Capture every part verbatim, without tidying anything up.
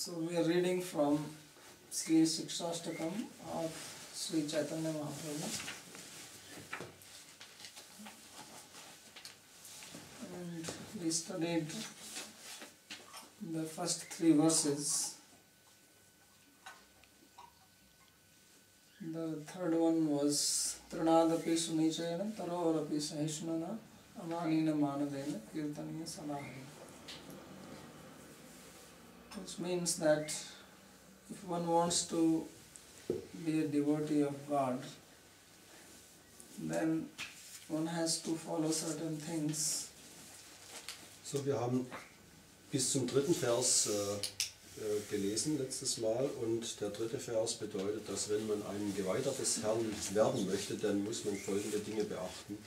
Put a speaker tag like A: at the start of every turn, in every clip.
A: So we are reading from Sri Sikshastakam of Sri Chaitanya Mahaprabhu. And we studied the first three verses. The third one was Trinadapi Sunichayana Tarorapi Sahishnana Amanina Manadena Kirtaniya Salahari. Which means that if one wants to be a devotee of God, then one has to follow certain things.
B: So, wir haben bis zum dritten Vers äh, äh, gelesen letztes Mal, und der dritte Vers bedeutet, dass wenn man ein Geweihter des Herrn werden möchte, dann muss man folgende Dinge beachten.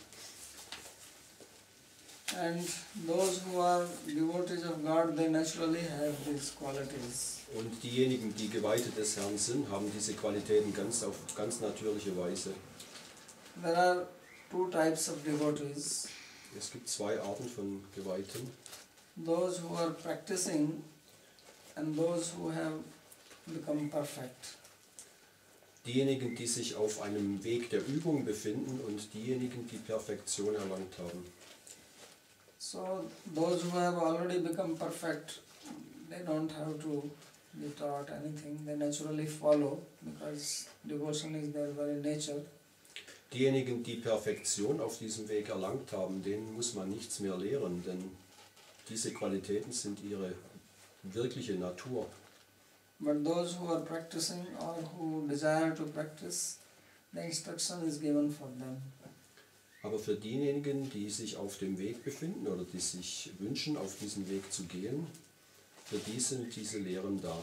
A: And those who are devotees of God, they naturally have these qualities.
B: Und diejenigen, die Geweihte des Herrn sind, haben diese Qualitäten ganz auf ganz natürliche Weise.
A: There are two types of devotees.
B: Es gibt zwei Arten von Geweihten.
A: Those who are practicing and those who have become perfect.
B: Diejenigen, die sich auf einem Weg der Übung befinden, und diejenigen, die Perfektion erlangt haben.
A: So those who have already become perfect, they don't have to be taught anything. They naturally follow because devotion is their very nature.
B: Diejenigen, die Perfektion auf diesem Weg erlangt haben, denen muss man nichts mehr lehren, denn diese Qualitäten sind ihre wirkliche Natur.
A: But those who are practicing or who desire to practice, the instruction is given for them.
B: Aber für diejenigen, die sich auf dem Weg befinden oder die sich wünschen, auf diesen Weg zu gehen, für die sind diese Lehren da.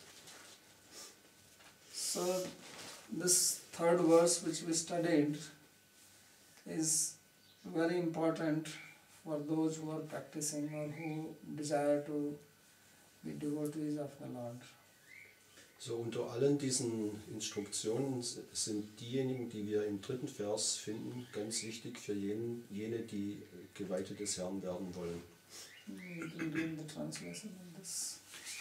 A: So this third verse which we studied is very important for those who are practicing or who desire to be devotees of the Lord.
B: So, unter allen diesen Instruktionen sind diejenigen, die wir im dritten Vers finden, ganz wichtig für jene, jene die Geweihte des Herrn werden wollen.
A: We can read the translation of this.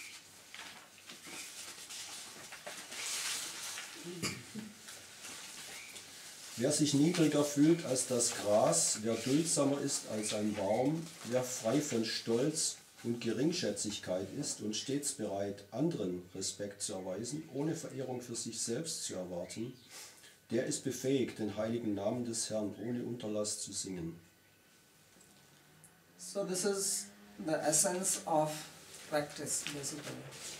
B: Wer sich niedriger fühlt als das Gras, wer duldsamer ist als ein Baum, wer frei von Stolz und Geringschätzigkeit ist und stets bereit, anderen Respekt zu erweisen, ohne Verehrung für sich selbst zu erwarten, der ist befähigt, den heiligen Namen des Herrn ohne Unterlass zu singen.
A: So this is the essence of practice, basically.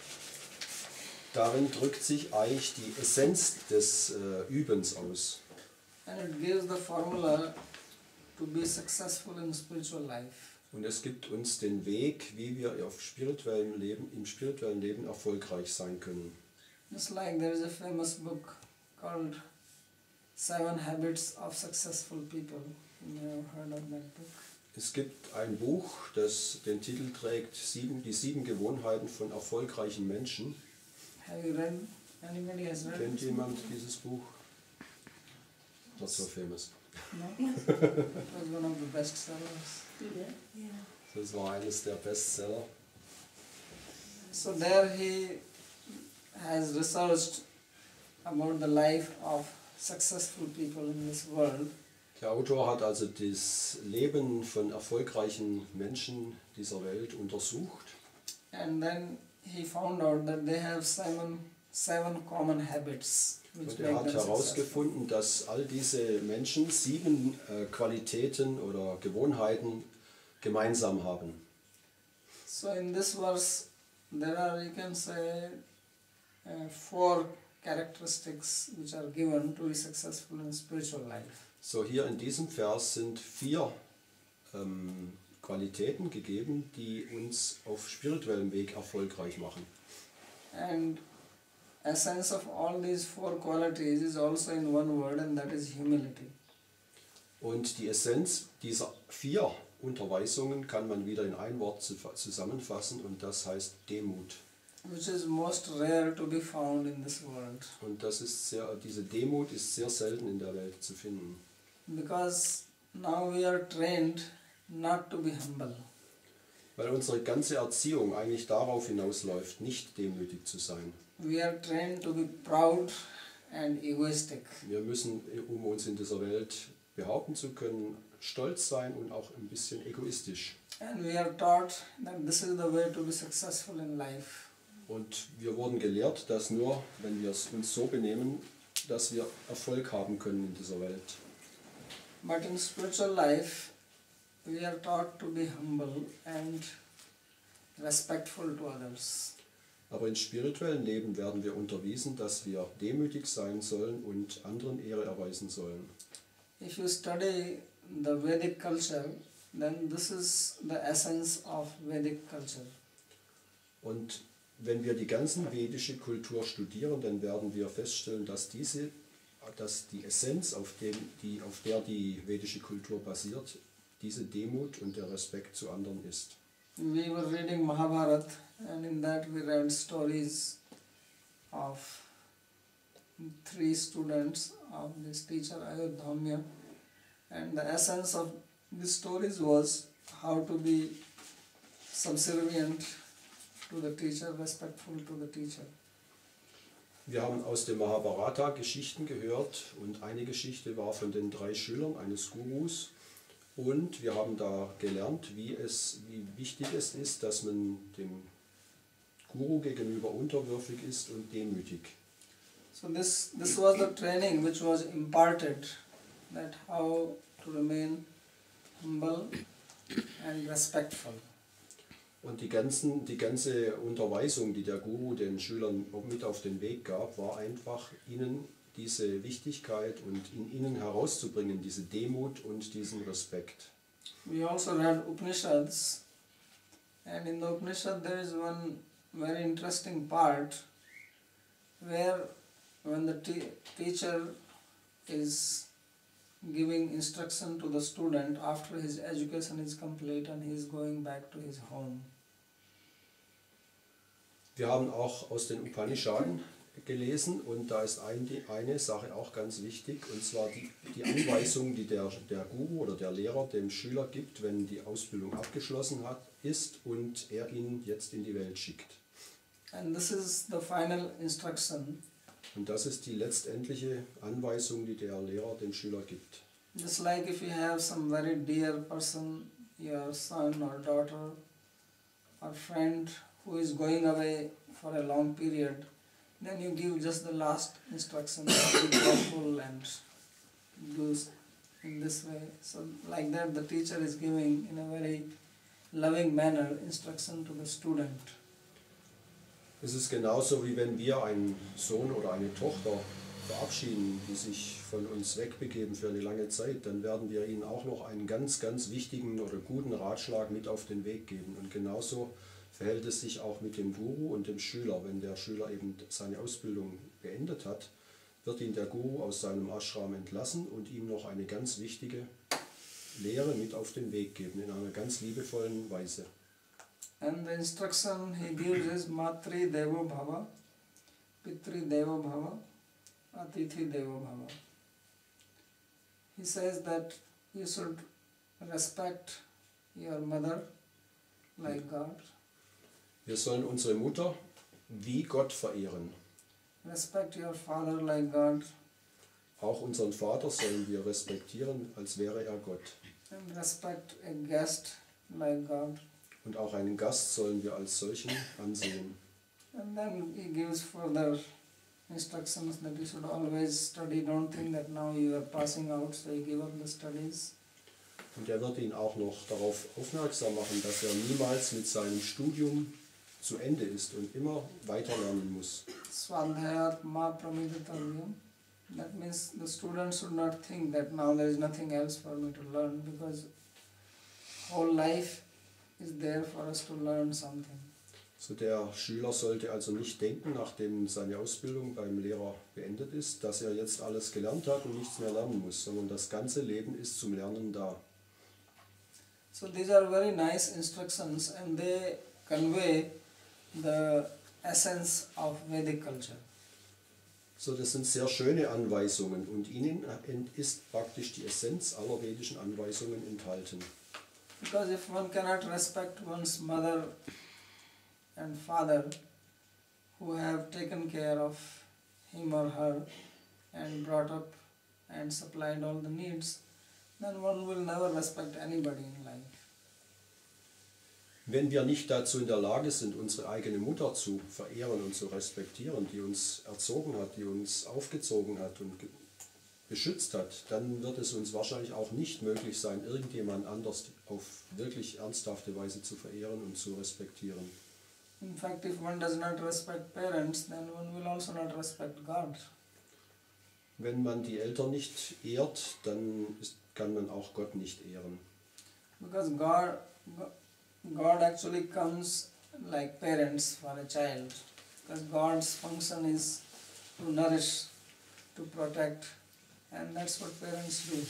B: Darin drückt sich eigentlich die Essenz des äh, Übens aus.
A: And it gives the formula to be successful in spiritual life.
B: Und es gibt uns den Weg, wie wir auf spirituellem Leben, im spirituellen Leben erfolgreich sein können.
A: Just like there is a famous book called Seven Habits of Successful People. You may have heard of that book.
B: Es gibt ein Buch, das den Titel trägt, sieben, die sieben Gewohnheiten von erfolgreichen Menschen.
A: Have you read? Anybody has read?
B: Kennt
A: this
B: jemand
A: book?
B: dieses Buch? Not so famous.
A: No? It was one of the best sellers.
C: Yeah.
B: Das war eines der Bestseller.
A: So there he has researched about the life of successful people in this world.
B: Der Autor hat also das Leben von erfolgreichen Menschen dieser Welt untersucht.
A: And then he found out that they have seven, seven common habits. Which
B: Und er
A: make
B: hat
A: them successful.
B: herausgefunden, dass all diese Menschen sieben äh, Qualitäten oder Gewohnheiten gemeinsam haben.
A: So in this verse there are, you can say, uh, four characteristics which are given to be successful in spiritual life.
B: So, hier in diesem Vers sind vier ähm, Qualitäten gegeben, die uns auf spirituellem Weg erfolgreich machen.
A: And essence of all these four qualities is also in one word, and that is humility.
B: Und die Essenz dieser vier Unterweisungen kann man wieder in ein Wort zusammenfassen, und das heißt Demut.
A: Which is most rare to be found in this world.
B: Und das ist sehr, diese Demut ist sehr selten in der Welt zu finden.
A: Because now we are trained not to be humble.
B: Weil unsere ganze Erziehung eigentlich darauf hinausläuft, nicht demütig zu sein.
A: We are trained to be proud and egoistic.
B: Wir müssen, um uns in dieser Welt behaupten zu können, stolz sein und auch ein bisschen egoistisch.
A: And we are taught that this is the way to be successful in life.
B: Und wir wurden gelehrt, dass nur, wenn wir uns so benehmen, dass wir Erfolg haben können in dieser Welt.
A: But in spiritual life, we are taught to be humble and respectful to others.
B: Aber im spirituellen Leben werden wir unterwiesen, dass wir demütig sein sollen und anderen Ehre erweisen sollen.
A: If you study the Vedic culture, then this is the essence of Vedic culture.
B: Und wenn wir die ganze vedische Kultur studieren, dann werden wir feststellen, dass diese, dass die Essenz, auf, dem, die, auf der die vedische Kultur basiert, diese Demut und der Respekt zu anderen ist.
A: We were reading Mahabharata, and in that we read stories of three students of this teacher Ayodhamya, and the essence of these stories was how to be subservient to the teacher, respectful to the teacher.
B: Wir haben aus dem Mahabharata Geschichten gehört und eine Geschichte war von den drei Schülern eines Gurus. Und wir haben da gelernt, wie, es, wie wichtig es ist, dass man dem Guru gegenüber unterwürfig ist und demütig.
A: So this, this was the training which was imparted, that how to remain humble and respectful.
B: Und die, ganzen, die ganze Unterweisung, die der Guru den Schülern mit auf den Weg gab, war einfach ihnen diese Wichtigkeit und in ihnen herauszubringen, diese Demut und diesen Respekt.
A: We also read Upanishads, and in the Upanishad there is one very interesting part where when the te teacher is giving instruction to the student after his education is complete and he is going back to his home.
B: Wir haben auch aus den Upanishaden gelesen und da ist ein, die, eine Sache auch ganz wichtig, und zwar die, die Anweisung, die der, der Guru oder der Lehrer dem Schüler gibt, wenn die Ausbildung abgeschlossen hat, ist und er ihn jetzt in die Welt schickt.
A: And this is the final instruction.
B: Und das ist die letztendliche Anweisung, die der Lehrer dem Schüler gibt.
A: Just like if you have some very dear person, your son or daughter or friend who is going away for a long period, then you give just the last instruction, be careful and do in this way. So like that the teacher is giving in a very loving manner instruction to the student.
B: Es ist genauso, wie wenn wir einen Sohn oder eine Tochter verabschieden, die sich von uns wegbegeben für eine lange Zeit, dann werden wir ihnen auch noch einen ganz, ganz wichtigen oder guten Ratschlag mit auf den Weg geben. Und genauso verhält es sich auch mit dem Guru und dem Schüler. Wenn der Schüler eben seine Ausbildung beendet hat, wird ihn der Guru aus seinem Ashram entlassen und ihm noch eine ganz wichtige Lehre mit auf den Weg geben, in einer ganz liebevollen Weise.
A: And the instruction he gives is Matri Devo Bhava, Pitri Devo Bhava, Atithi Devo Bhava. He says that you should respect your mother like God,
B: Wir sollen unsere Mutter wie Gott verehren.
A: respect your father like God,
B: Auch unseren Vater sollen wir respektieren, als wäre er Gott.
A: and respect a guest like God.
B: Und auch einen Gast sollen wir als solchen ansehen.
A: And then he gives further instructions that you should always study. Don't think that now you are passing out, so you give up the studies.
B: Und er wird ihn auch noch darauf aufmerksam machen, dass er niemals mit seinem Studium zu Ende ist und immer weiter lernen muss.
A: Swadhyayat ma pramiditavyam. That means the student should not think that now there is nothing else for me to learn, because whole life is there for us to learn something.
B: So der Schüler sollte also nicht denken, nachdem seine Ausbildung beim Lehrer beendet ist, dass er jetzt alles gelernt hat und nichts mehr lernen muss, sondern das ganze Leben ist zum Lernen da.
A: So these are very nice instructions, and they convey the essence of Vedic culture.
B: So, das sind sehr schöne Anweisungen und ihnen ist praktisch die Essenz aller vedischen Anweisungen enthalten.
A: Because if one cannot respect one's mother and father who have taken care of him or her and brought up and supplied all the needs, then one will never respect anybody in life.
B: Wenn wir nicht dazu in der Lage sind, unsere eigene Mutter zu verehren und zu respektieren, die uns erzogen hat, die uns aufgezogen hat und beschützt hat, dann wird es uns wahrscheinlich auch nicht möglich sein, irgendjemand anders auf wirklich ernsthafte Weise zu verehren und zu respektieren.
A: In fact, if one does not respect parents, then one will also not respect God.
B: Wenn man die Eltern nicht ehrt, dann ist, kann man auch Gott nicht ehren.
A: Because God, God actually comes like parents for a child. Because God's function is to nourish, to protect, and that's what parents do.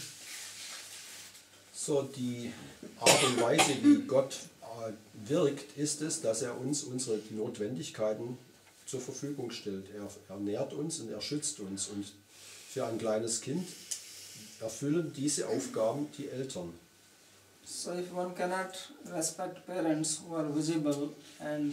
B: So, die Art und Weise, wie Gott äh, wirkt, ist es, dass er uns unsere Notwendigkeiten zur Verfügung stellt. Er ernährt uns und er schützt uns. Und für ein kleines Kind erfüllen diese Aufgaben die Eltern.
A: So if one cannot respect parents who are visible and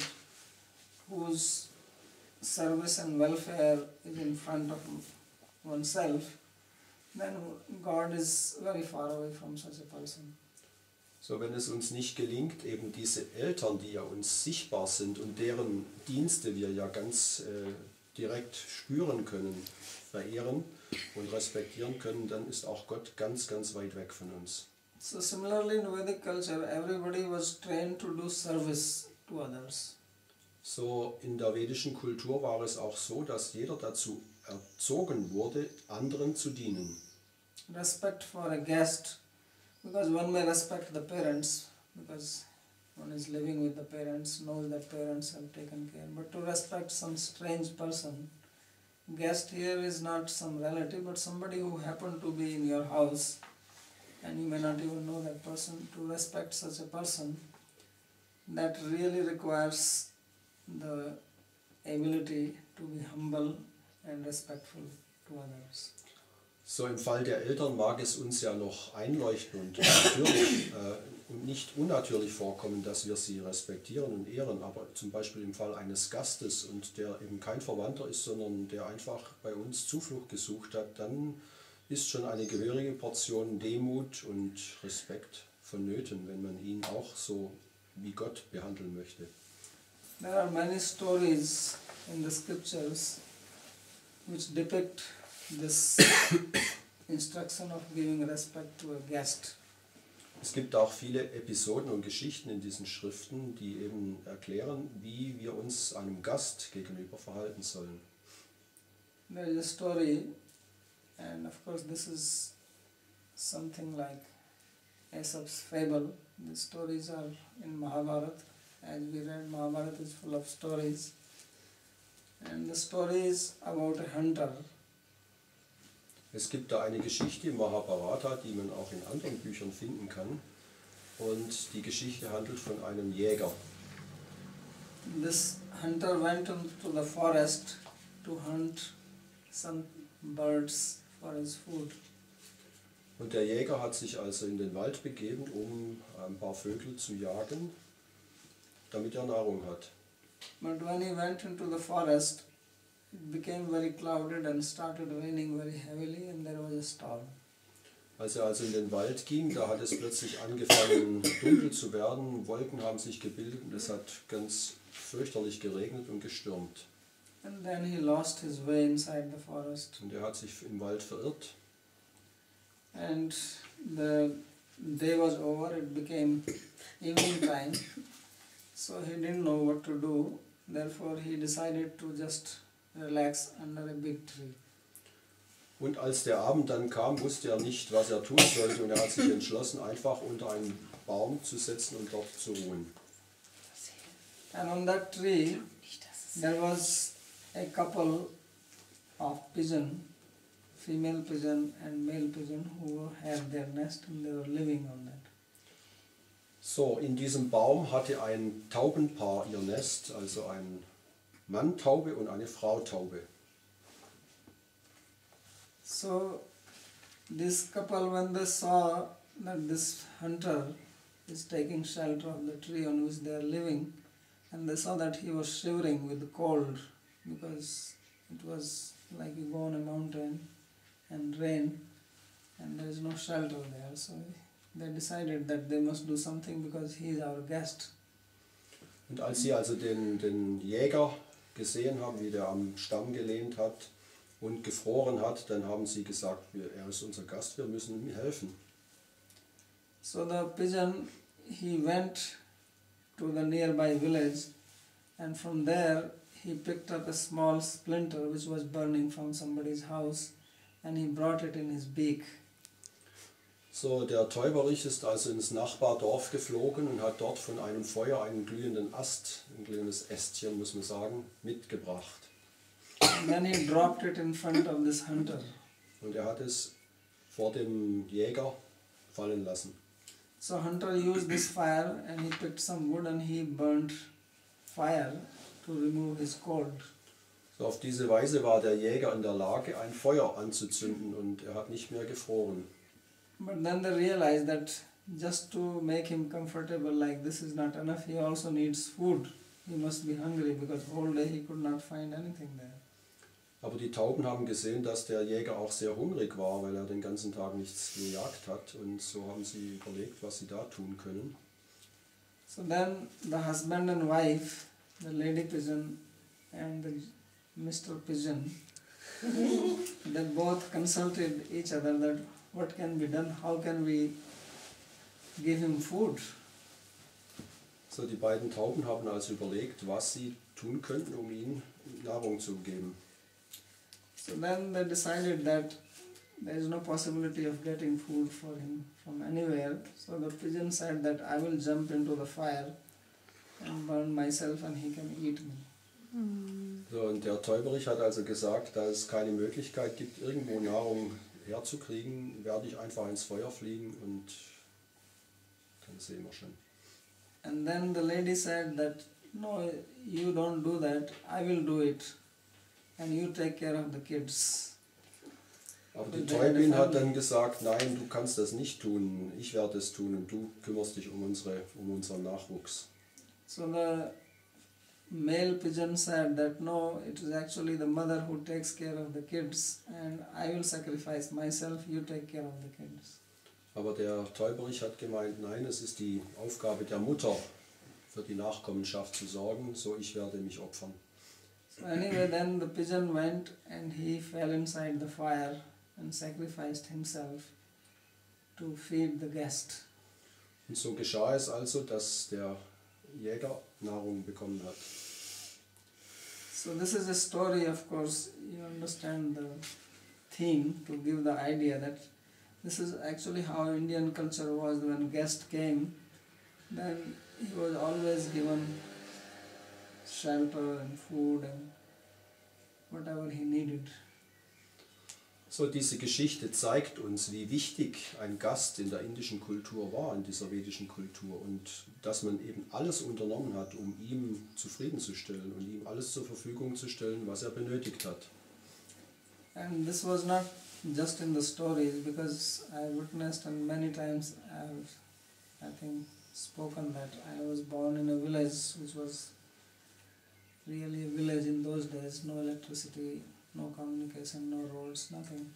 A: whose service and welfare is in front of oneself, then God is very far away from such a person.
B: So, wenn es uns nicht gelingt, eben diese Eltern, die ja uns sichtbar sind und deren Dienste wir ja ganz äh, direkt spüren können, verehren und respektieren können, dann ist auch Gott ganz, ganz weit weg von uns.
A: So similarly in Vedic culture, everybody was trained to do service to others.
B: So, in der vedischen Kultur war es auch so, dass jeder dazu erzogen wurde, anderen zu dienen.
A: Respect for a guest, because one may respect the parents, because one is living with the parents, knows that parents have taken care. But to respect some strange person, guest here is not some relative, but somebody who happened to be in your house, and you may not even know that person. To respect such a person, that really requires the ability to be humble and respectful to others.
B: So, im Fall der Eltern mag es uns ja noch einleuchten und natürlich äh, und nicht unnatürlich vorkommen, dass wir sie respektieren und ehren, aber zum Beispiel im Fall eines Gastes und der eben kein Verwandter ist, sondern der einfach bei uns Zuflucht gesucht hat, dann ist schon eine gehörige Portion Demut und Respekt vonnöten, wenn man ihn auch so wie Gott behandeln möchte.
A: There are many stories in the scriptures which depict this instruction of giving respect to a guest.
B: Es gibt auch viele Episoden und Geschichten in diesen Schriften, die eben erklären, wie wir uns einem Gast gegenüber verhalten sollen.
A: There is a story, and of course this is something like Aesop's fable. The stories are in Mahabharata. As we read, Mahabharata is full of stories. And the story is about a hunter.
B: Es gibt da eine Geschichte im Mahabharata, die man auch in anderen Büchern finden kann. Und die Geschichte handelt von einem Jäger.
A: This hunter went into the forest to hunt some birds for his food.
B: Und der Jäger hat sich also in den Wald begeben, um ein paar Vögel zu jagen, damit er Nahrung hat.
A: But when he went into the forest, it became very clouded and started raining very heavily, and there was a storm.
B: Als er also in den Wald ging, da hat es plötzlich angefangen dunkel zu werden, Wolken haben sich gebildet und es hat ganz fürchterlich geregnet und gestürmt.
A: And then he lost his way inside the forest.
B: Und er hat sich im Wald verirrt.
A: And the day was over, it became evening time. So he didn't know what to do. Therefore he decided to just relax under a big tree.
B: Und als der Abend dann kam, wusste er nicht, was er tun sollte, und er hat sich entschlossen, einfach unter einen Baum zu setzen und dort zu ruhen.
A: And on that tree, there was a couple of pigeon, female pigeon and male pigeon, who had their nest and they were living on that.
B: So, in diesem Baum hatte ein Taubenpaar ihr Nest, also ein Mann-Taube und eine Frau-Taube.
A: So this couple, when they saw that this hunter is taking shelter of the tree on which they are living, and they saw that he was shivering with the cold because it was like you go on a mountain and rain and there is no shelter there. So they decided that they must do something because he is our guest.
B: Und als sie also den, den Jäger gesehen haben, wie der am Stamm gelehnt hat und gefroren hat, dann haben sie gesagt, wir, er ist unser Gast, wir müssen ihm helfen.
A: So the pigeon, he went to the nearby village, and from there he picked up a small splinter which was burning from somebody's house, and he brought it in his beak.
B: So, der Täuberich ist also ins Nachbardorf geflogen und hat dort von einem Feuer einen glühenden Ast, ein glühendes Ästchen, muss man sagen, mitgebracht.
A: And then he dropped it in front of this hunter.
B: Und er hat es vor dem Jäger fallen lassen.
A: So Hunter used this fire and he picked some wood and he burnt fire to remove his cold.
B: So, auf diese Weise war der Jäger in der Lage, ein Feuer anzuzünden und er hat nicht mehr gefroren.
A: But then they realized that just to make him comfortable like this is not enough, he also needs food. He must be hungry because whole day he could not find anything there.
B: Aber die Tauben haben gesehen, dass der Jäger auch sehr hungrig war, weil er den ganzen Tag nichts gejagt hat. Und so haben sie überlegt, was sie da tun können.
A: So then the husband and wife, the lady pigeon and the Mister Pigeon, they both consulted each other that what can be done, how can we give him food.
B: So, die beiden Tauben haben also überlegt, was sie tun könnten, um ihm Nahrung zu geben.
A: So then they decided that there is no possibility of getting food for him from anywhere. So the pigeon said that I will jump into the fire and burn myself and he can eat me.
B: So, und der Täuberich hat also gesagt, da es keine Möglichkeit gibt, irgendwo Nahrung herzukriegen, werde ich einfach ins Feuer fliegen und dann sehen wir schon.
A: And then the lady said that, no, you don't do that, I will do it and you take care of the kids.
B: Aber die Täubin hat dann gesagt, nein, du kannst das nicht tun, ich werde es tun und du kümmerst dich um, unsere, um unseren Nachwuchs.
A: So the male pigeon said that no, it is actually the mother who takes care of the kids and I will sacrifice myself, you take care of the kids.
B: Aber der Täuberich hat gemeint, nein, es ist die Aufgabe der Mutter, für die Nachkommenschaft zu sorgen, so ich werde mich opfern.
A: So anyway, then the pigeon went and he fell inside the fire and sacrificed himself to feed the guest.
B: Und so geschah es also, dass der Jäger Nahrung bekommen hat.
A: So this is a story, of course, you understand the theme to give the idea that this is actually how Indian culture was when guest came. Then he was always given shelter and food and whatever he needed.
B: So, diese Geschichte zeigt uns, wie wichtig ein Gast in der indischen Kultur war, in dieser vedischen Kultur, und dass man eben alles unternommen hat, um ihm zufriedenzustellen und ihm alles zur Verfügung zu stellen, was er benötigt hat.
A: And this was not just in the stories, because I witnessed and many times I have, I think, spoken that I was born in a village which was really a village in those days, no electricity, no communication, no roads, nothing.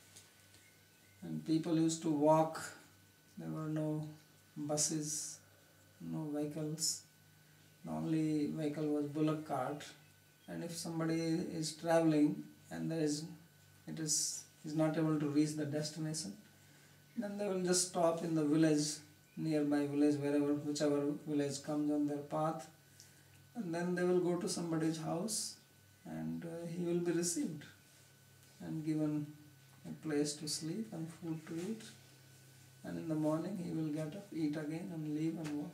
A: And people used to walk, there were no buses, no vehicles. The only vehicle was bullock cart. And if somebody is traveling and there is, it is, is not able to reach the destination, then they will just stop in the village, nearby village, wherever, whichever village comes on their path, and then they will go to somebody's house and uh, he will be received and given a place to sleep and food to eat, and in the morning he will get up, eat again and leave and walk.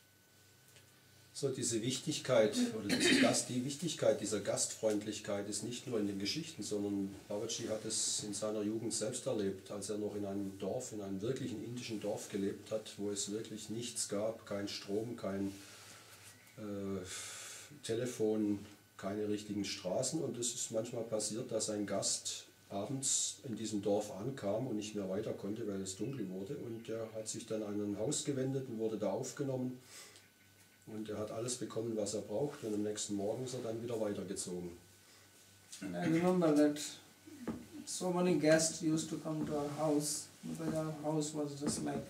B: So, diese Wichtigkeit oder diese Gast, die Wichtigkeit dieser Gastfreundlichkeit ist nicht nur in den Geschichten, sondern Babaji hat es in seiner Jugend selbst erlebt, als er noch in einem Dorf, in einem wirklichen indischen Dorf gelebt hat, wo es wirklich nichts gab, kein Strom, kein äh, Telefon, keine richtigen Straßen, und es ist manchmal passiert, dass ein Gast abends in diesem Dorf ankam und nicht mehr weiter konnte, weil es dunkel wurde. Und er hat sich dann an ein Haus gewendet und wurde da aufgenommen. Und er hat alles bekommen, was er braucht. Und am nächsten Morgen ist er dann wieder weitergezogen.
A: And I remember that so many guests used to come to our house because our house was just like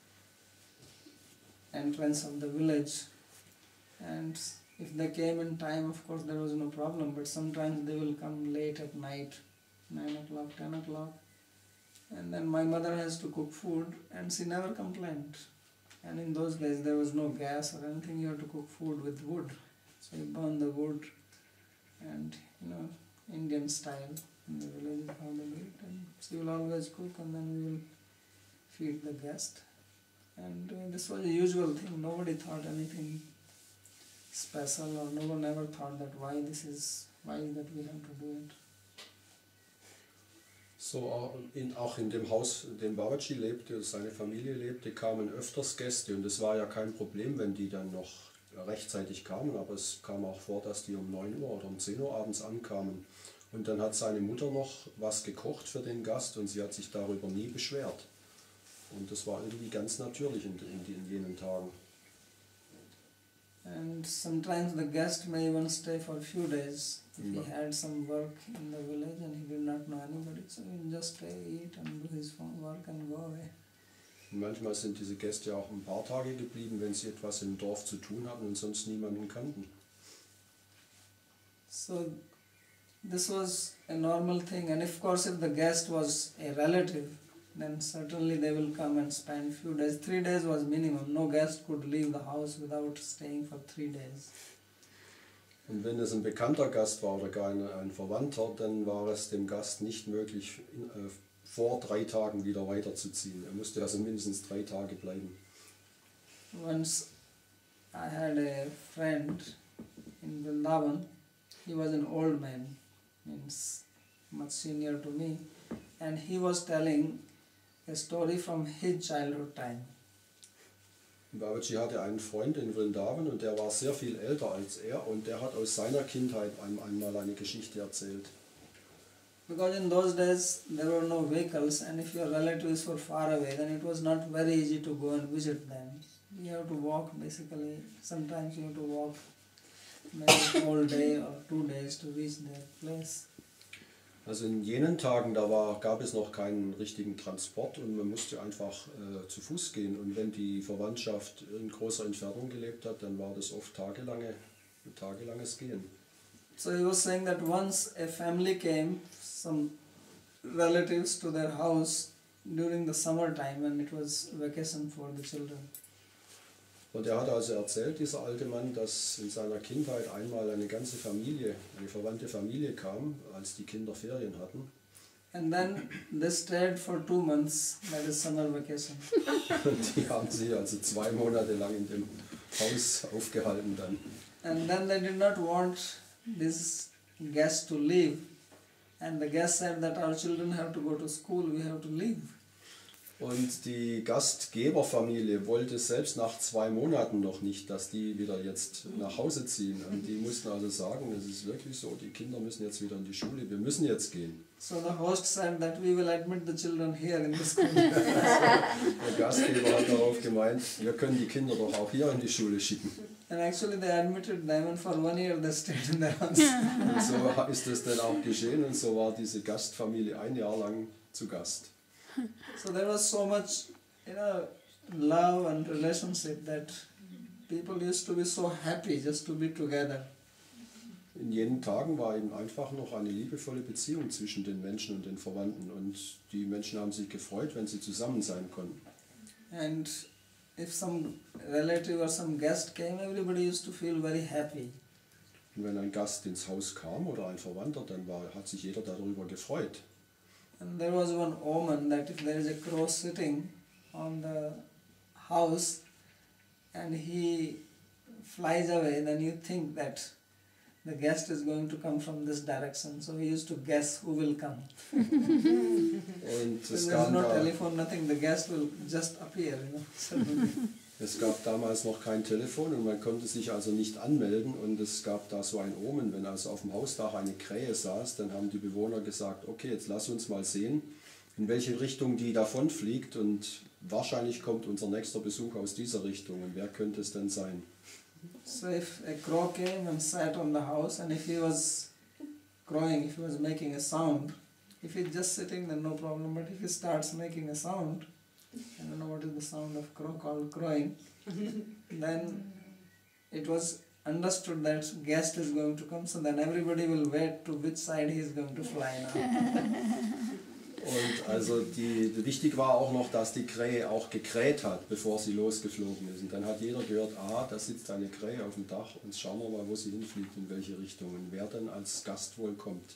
A: entrance of the village. And if they came in time, of course, there was no problem. But sometimes they will come late at night, nine o'clock, ten o'clock. And then my mother has to cook food, and she never complained. And in those days, there was no gas or anything. You have to cook food with wood. So you burn the wood, and you know, Indian style in the village is how they do it. And she will always cook, and then we will feed the guest. And uh, this was a usual thing. Nobody thought anything special, or no one ever thought that why this is, why is that we have to do it.
B: So in, auch in dem Haus, in dem Babaji lebte, seine Familie lebte, kamen öfters Gäste und es war ja kein Problem, wenn die dann noch rechtzeitig kamen, aber es kam auch vor, dass die um neun Uhr oder um zehn Uhr abends ankamen. Und dann hat seine Mutter noch was gekocht für den Gast und sie hat sich darüber nie beschwert. Und das war irgendwie ganz natürlich in, in, in jenen Tagen.
A: And sometimes the guest may even stay for a few days if he
B: Ja.
A: had some work in the village and he did not know anybody. So he will just stay, eat and do his work and go away.
B: Und manchmal sind diese Gäste auch ein paar Tage geblieben, wenn sie etwas im Dorf zu tun hatten und sonst niemanden kannten.
A: So this was a normal thing, and of course if the guest was a relative, then certainly they will come and spend few days. Three days was minimum. No guest could leave the house without staying for three days.
B: Und wenn es ein bekannter Gast war oder gar ein, ein Verwandter, dann war es dem Gast nicht möglich, in, äh, vor drei Tagen wieder weiterzuziehen. Er musste also mindestens drei Tage bleiben.
A: Once I had a friend in Vrindavan. He was an old man, means much senior to me, and he was telling a story from his childhood time.
B: Babaji hatte einen Freund in Vrindavan und der war sehr viel älter als er und der hat aus seiner Kindheit ein, einmal eine Geschichte erzählt.
A: Because in those days there were no vehicles, and if your relatives were far away, then it was not very easy to go and visit them. You have to walk basically, sometimes you have to walk maybe a whole day or two days to reach their place.
B: Also in jenen Tagen, da war, gab es noch keinen richtigen Transport und man musste einfach äh, zu Fuß gehen. Und wenn die Verwandtschaft in großer Entfernung gelebt hat, dann war das oft tagelange, tagelanges Gehen.
A: So he was saying that once a family came, some relatives to their house during the summer time when it was vacation for the children.
B: Und er hat also erzählt, dieser alte Mann, dass in seiner Kindheit einmal eine ganze Familie, eine verwandte Familie kam, als die Kinder Ferien hatten.
A: And then they stayed for two months, that is summer vacation.
B: Und die haben sich also zwei Monate lang in dem Haus aufgehalten dann.
A: And then they did not want this guest to leave. And the guest said that our children have to go to school, we have to leave.
B: Und die Gastgeberfamilie wollte selbst nach zwei Monaten noch nicht, dass die wieder jetzt nach Hause ziehen. Und die mussten also sagen, es ist wirklich so, die Kinder müssen jetzt wieder in die Schule, wir müssen jetzt gehen.
A: So the host said that we will admit the children here in the school.
B: Der Gastgeber hat darauf gemeint, wir können die Kinder doch auch hier in die Schule schicken.
A: And actually they admitted them, and for one year they stayed in their house.
B: Und so ist es dann auch geschehen und so war diese Gastfamilie ein Jahr lang zu Gast.
A: So there was so much, you know, love and relationship that people used to be so happy just to be together.
B: In jenen Tagen war eben einfach noch eine liebevolle Beziehung zwischen den Menschen und den Verwandten und die Menschen haben sich gefreut, wenn sie zusammen sein konnten.
A: And if some relative or some guest came, everybody used to feel very happy.
B: Und wenn ein Gast ins Haus kam oder ein Verwandter, dann war, hat sich jeder darüber gefreut.
A: And there was one omen that if there is a crow sitting on the house and he flies away, then you think that the guest is going to come from this direction. So he used to guess who will come.
B: Und
A: So
B: es
A: there is
B: kam
A: no
B: da,
A: telephone, nothing. The guest will just appear, you know. Suddenly.
B: Es gab damals noch kein Telefon und man konnte sich also nicht anmelden und es gab da so ein Omen, wenn also auf dem Hausdach eine Krähe saß, dann haben die Bewohner gesagt, okay, jetzt lass uns mal sehen, in welche Richtung die davonfliegt und wahrscheinlich kommt unser nächster Besuch aus dieser Richtung und wer könnte es denn sein?
A: So if a crow came and sat on the house and if he was crowing, if he was making a sound, if he's just sitting then no problem, but if he starts making a sound, I don't know what is the sound of crow called crowing, then it was understood that guest is going to come, so then everybody will wait to which side he is going to fly now.
B: Und also die, wichtig war auch noch, dass die Krähe auch gekräht hat, bevor sie losgeflogen ist. Und dann hat jeder gehört, ah, da sitzt eine Krähe auf dem Dach und schauen wir mal, wo sie hinfliegt, in welche Richtung und wer dann als Gast wohl kommt.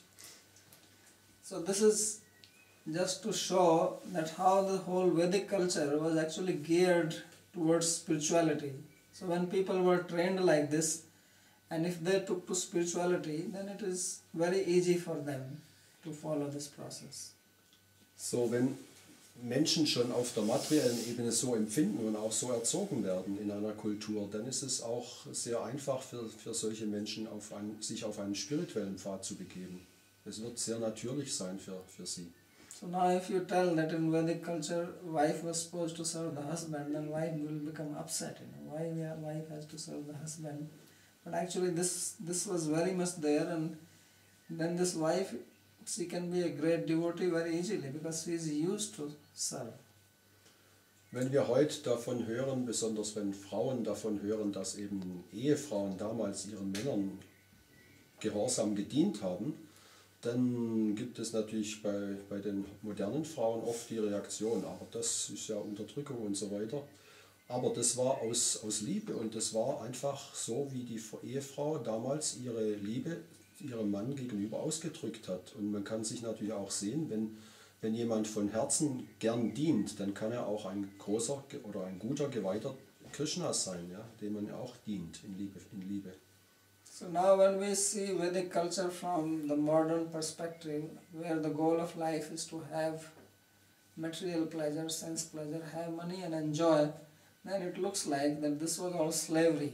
A: So this is just to show that how the whole Vedic culture was actually geared towards spirituality. So when people were trained like this, and if they took to spirituality, then it is very easy for them to follow this process.
B: So, wenn Menschen schon auf der materiellen Ebene so empfinden und auch so erzogen werden in einer Kultur, dann ist es auch sehr einfach für, für solche Menschen, auf einen, sich auf einen spirituellen Pfad zu begeben. Es wird sehr natürlich sein für, für sie.
A: So now if you tell that in Vedic culture wife was supposed to serve the husband, then wife will become upset. You know, why the wife has to serve the husband? But actually this this was very much there, and then this wife, she can be a great devotee very easily because she is used to serve.
B: Wenn wir heute davon hören, besonders wenn Frauen davon hören, dass eben Ehefrauen damals ihren Männern gehorsam gedient haben, dann gibt es natürlich bei, bei den modernen Frauen oft die Reaktion, aber das ist ja Unterdrückung und so weiter. Aber das war aus, aus Liebe und das war einfach so, wie die Ehefrau damals ihre Liebe ihrem Mann gegenüber ausgedrückt hat. Und man kann sich natürlich auch sehen, wenn, wenn jemand von Herzen gern dient, dann kann er auch ein großer oder ein guter, geweihter Krishnas sein, ja, dem man auch dient in Liebe, in Liebe.
A: So now when we see Vedic culture from the modern perspective, where the goal of life is to have material pleasure, sense pleasure, have money and enjoy, then it looks like that this was all slavery.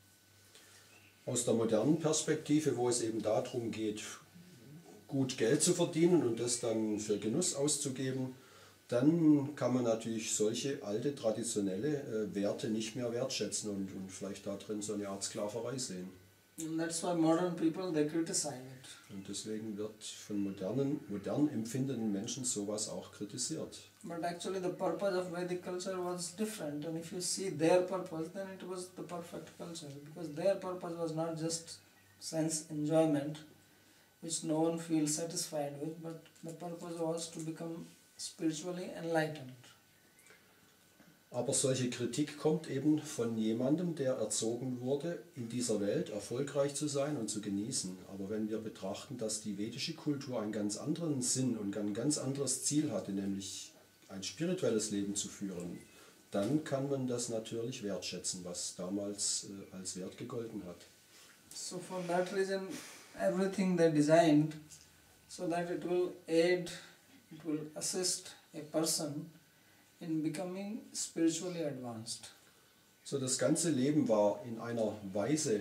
B: Aus der modernen Perspektive, wo es eben darum geht, gut Geld zu verdienen und das dann für Genuss auszugeben, dann kann man natürlich solche alte, traditionelle äh, Werte nicht mehr wertschätzen und, und vielleicht da drin so eine Art Sklaverei sehen.
A: And that's why modern people, they criticize it.
B: Und deswegen wird von modernen, modern empfindenden Menschen sowas auch kritisiert.
A: But actually the purpose of Vedic culture was different, and if you see their purpose, then it was the perfect culture, because their purpose was not just sense enjoyment, which no one feels satisfied with, but the purpose was to become spiritually enlightened.
B: Aber solche Kritik kommt eben von jemandem, der erzogen wurde, in dieser Welt erfolgreich zu sein und zu genießen. Aber wenn wir betrachten, dass die vedische Kultur einen ganz anderen Sinn und ein ganz anderes Ziel hatte, nämlich ein spirituelles Leben zu führen, dann kann man das natürlich wertschätzen, was damals äh, als Wert gegolten hat.
A: So for that reason, everything they designed so that it will aid, it will assist a person in becoming spiritually advanced.
B: So, das ganze Leben war in einer Weise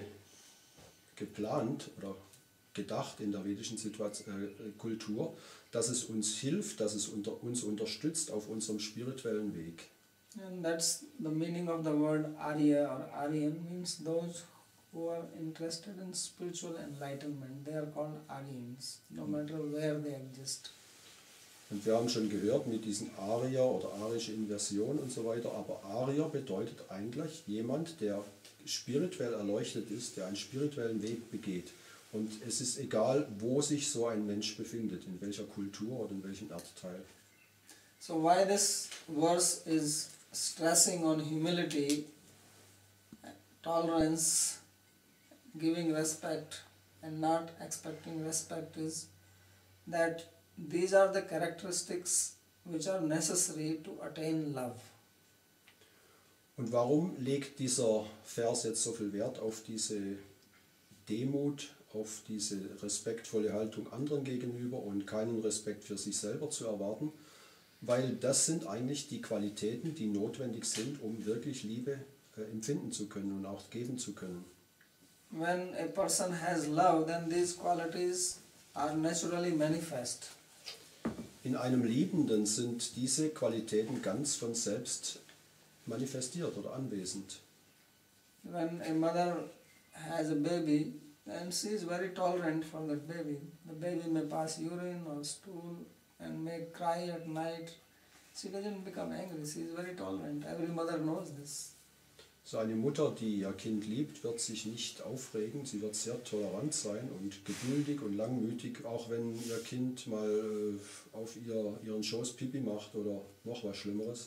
B: geplant oder gedacht in der vedischen Situation, äh, Kultur, dass es uns hilft, dass es unter, uns unterstützt auf unserem spirituellen Weg.
A: And that's the meaning of the word Arya or Aryan, means those who are interested in spiritual enlightenment. They are called Aryans, no matter where they exist.
B: Und wir haben schon gehört mit diesen Arya oder arische Inversion und so weiter, aber Arya bedeutet eigentlich jemand, der spirituell erleuchtet ist, der einen spirituellen Weg begeht. Und es ist egal, wo sich so ein Mensch befindet, in welcher Kultur oder in welchem Erdteil.
A: So why this verse is stressing on humility, tolerance, giving respect and not expecting respect is that these are the characteristics which are necessary to attain love.
B: Und warum legt dieser Vers jetzt so viel Wert auf diese Demut, auf diese respektvolle Haltung anderen gegenüber und keinen Respekt für sich selber zu erwarten? Weil das sind eigentlich die Qualitäten, die notwendig sind, um wirklich Liebe äh, empfinden zu können und auch geben zu können.
A: When a person has love, then these qualities are naturally manifest.
B: In einem Liebenden sind diese Qualitäten ganz von selbst manifestiert oder anwesend.
A: When a mother has a baby, then she is very tolerant for that baby. The baby may pass urine or stool and may cry at night. She doesn't become angry, she is very tolerant. Every mother knows this.
B: So eine Mutter, die ihr Kind liebt, wird sich nicht aufregen, sie wird sehr tolerant sein und geduldig und langmütig, auch wenn ihr Kind mal äh, auf ihr, ihren Schoß Pipi macht oder noch was Schlimmeres.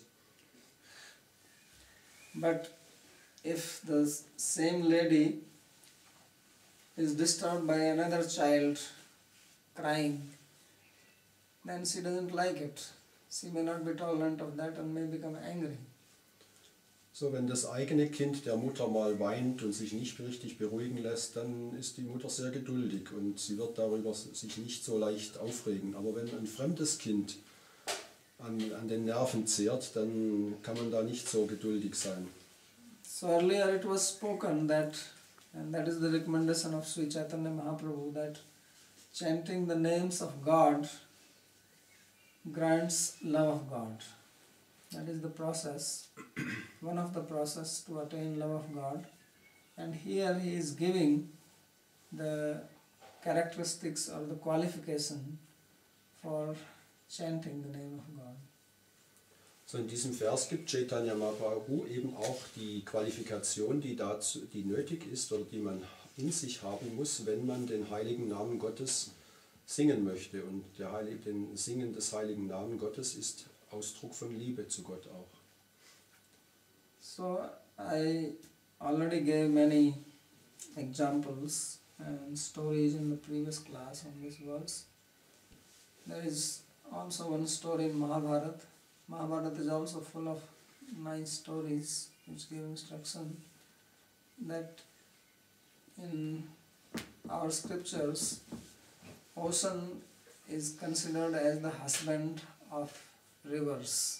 A: But if the same lady is disturbed by another child crying, then she doesn't like it. She may not be tolerant of that and may become angry.
B: So, wenn das eigene Kind der Mutter mal weint und sich nicht richtig beruhigen lässt, dann ist die Mutter sehr geduldig und sie wird darüber sich nicht so leicht aufregen. Aber wenn ein fremdes Kind an, an den Nerven zehrt, dann kann man da nicht so geduldig sein.
A: So earlier it was spoken that, and that is the recommendation of Sri Chaitanya Mahaprabhu, that chanting the names of God grants love of God. That is the process, one of the process to attain love of God. And here he is giving the characteristics or the qualification for chanting the name of God.
B: So in diesem Vers gibt Chaitanya Mahaprabhu eben auch die Qualifikation, die, dazu, die nötig ist oder die man in sich haben muss, wenn man den heiligen Namen Gottes singen möchte. Und der Heilige, den Singen des heiligen Namen Gottes ist Ausdruck von Liebe zu Gott auch.
A: So I already gave many examples and stories in the previous class on this verse. There is also one story in Mahabharata. Mahabharata is also full of nice stories which give instruction that in our scriptures, ocean is considered as the husband of rivers.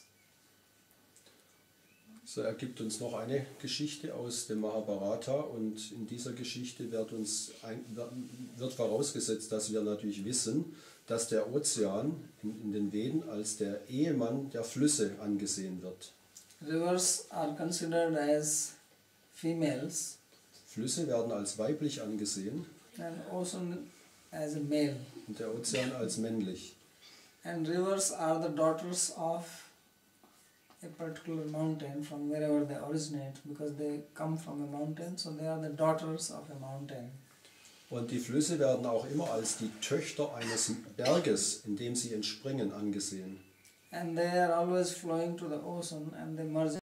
B: So, er gibt uns noch eine Geschichte aus dem Mahabharata und in dieser Geschichte wird, uns ein, wird vorausgesetzt, dass wir natürlich wissen, dass der Ozean in, in den Veden als der Ehemann der Flüsse angesehen wird.
A: Rivers are considered as females
B: Flüsse werden als weiblich angesehen
A: and ocean as a male.
B: und der Ozean als männlich.
A: And rivers are the daughters of a particular mountain from wherever they originate, because they come from a mountain, so they are the daughters of a mountain.
B: Und die Flüsse werden auch immer als die Töchter eines Berges, in dem sie entspringen, angesehen.
A: And they are always flowing to the ocean and they merge